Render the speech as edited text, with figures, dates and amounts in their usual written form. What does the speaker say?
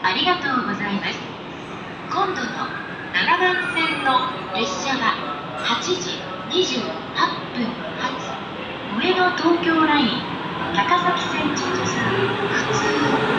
ありがとうございます。今度の7番線の列車は8時28分発上野東京ライン高崎線直通普通